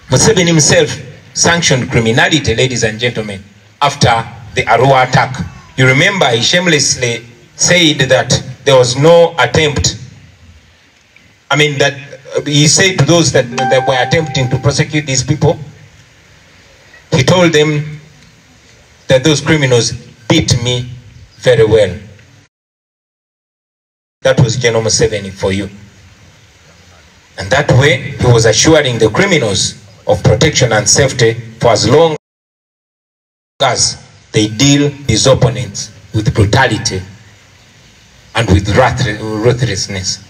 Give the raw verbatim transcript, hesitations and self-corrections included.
Museveni himself sanctioned criminality, ladies and gentlemen, after the Arua attack. You remember he shamelessly said that there was no attempt. I mean, that he said to those that, that were attempting to prosecute these people, he told them that those criminals beat me very well. That was General Museveni for you. And that way, he was assuring the criminals of protection and safety for as long as they deal his opponents with brutality and with ruthlessness.